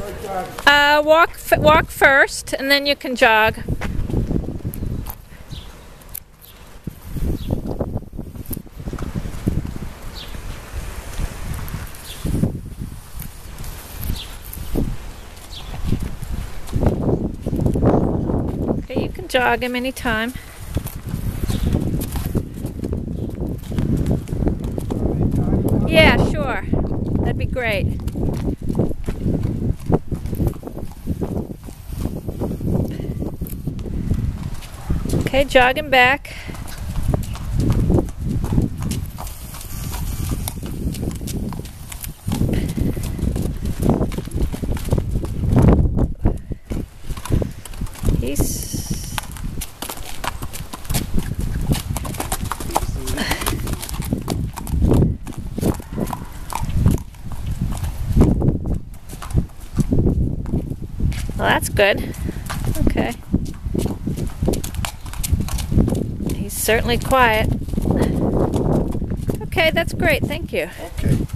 Walk first, and then you can jog. Okay, you can jog him anytime. Yeah, sure. That'd be great. Okay, jog him back. Well, that's good. Okay. He's certainly quiet. Okay, that's great. Thank you. Okay.